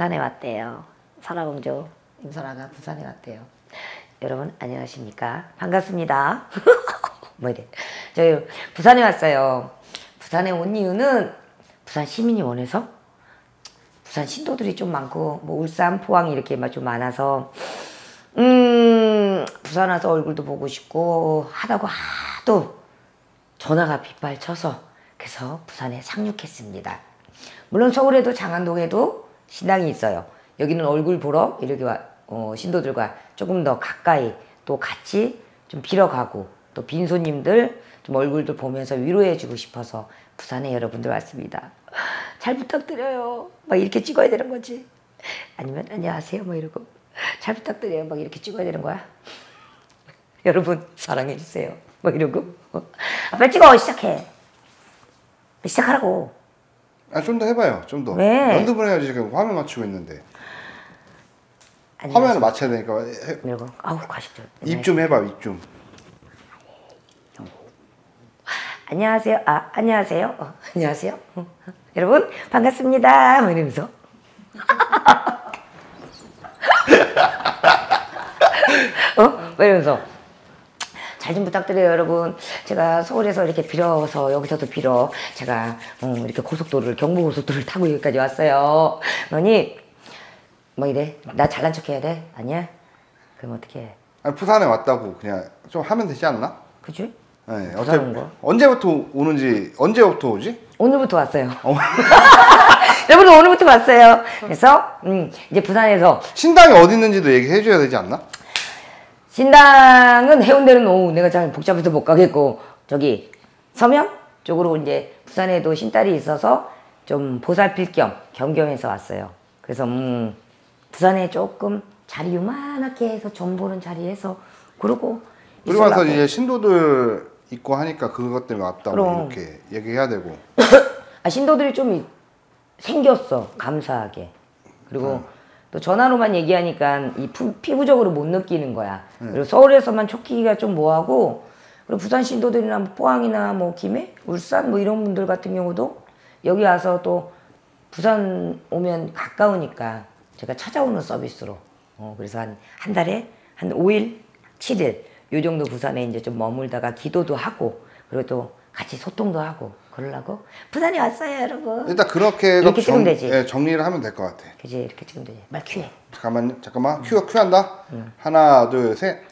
부산에 왔대요. 설아공주 임설아가 부산에 왔대요. 여러분 안녕하십니까? 반갑습니다. 뭐 이래. 저희 부산에 왔어요. 부산에 온 이유는 부산 시민이 원해서 부산 신도들이 좀 많고 뭐 울산, 포항 이렇게 좀 많아서 부산 와서 얼굴도 보고 싶고 하다고 하도 전화가 빗발쳐서 그래서 부산에 상륙했습니다. 물론 서울에도 장안동에도 신당이 있어요. 여기는 얼굴 보러 이렇게 신도들과 조금 더 가까이 또 같이 좀 빌어가고 또 빈 손님들 좀 얼굴들 보면서 위로해주고 싶어서 부산에 여러분들 왔습니다. 잘 부탁드려요. 막 이렇게 찍어야 되는 거지. 아니면 안녕하세요 뭐 이러고 잘 부탁드려요 막 이렇게 찍어야 되는 거야. 여러분 사랑해주세요 뭐 이러고 빨리 찍어 시작해. 시작하라고. 좀 더 해봐요. 좀 더. 왜? 연습을 해야지. 지금 화면 맞추고 있는데. 안녕하세요. 화면을 맞춰야 되니까. 이러고 아우 과식죠. 입 좀 해봐. 입 좀. 안녕하세요. 안녕하세요. 안녕하세요. 여러분 반갑습니다. 뭐 이러면서 뭐 이러면서 잘 좀 부탁드려요 여러분. 제가 서울에서 이렇게 빌어서 여기서도 빌어 제가 이렇게 고속도로를 경부고속도로를 타고 여기까지 왔어요. 그러니 뭐 이래 나 잘난 척 해야 돼? 아니야? 그럼 어떻게 해? 아니, 부산에 왔다고 그냥 좀 하면 되지 않나? 그치? 네. 부산 온 거? 언제부터 오는지 언제부터 오지? 오늘부터 왔어요. 여러분 오늘부터 왔어요. 그래서 이제 부산에서 신당이 어디 있는지도 얘기해 줘야 되지 않나? 신당은 해운대는 오후 내가 잘 복잡해서 못 가겠고 저기 서면 쪽으로 이제 부산에도 신딸이 있어서 좀 보살필 겸 겸겸해서 왔어요. 그래서 부산에 조금 자리 요만하게 해서 좀 보는 자리에서 그러고 와서 이제 신도들 있고 하니까 그것 때문에 왔다고 그럼. 이렇게 얘기해야 되고. 신도들이 좀 생겼어 감사하게. 그리고 또 전화로만 얘기하니까 이 피부적으로 못 느끼는 거야. 그리고 서울에서만 촉기가 좀 뭐하고 그리고 부산 신도들이나 뭐 포항이나 뭐 김해, 울산 뭐 이런 분들 같은 경우도 여기 와서 또 부산 오면 가까우니까 제가 찾아오는 서비스로 그래서 한 달에 한 5일, 7일 요 정도 부산에 이제 좀 머물다가 기도도 하고 그리고 또 같이 소통도 하고 그러려고 부산에 왔어요 여러분. 일단 그렇게 해서 이렇게 찍으면 되지. 예, 정리를 하면 될 것 같아. 그지 이렇게 찍으면 되지. 말 큐해. 잠깐만 큐 한다. 하나 둘 셋.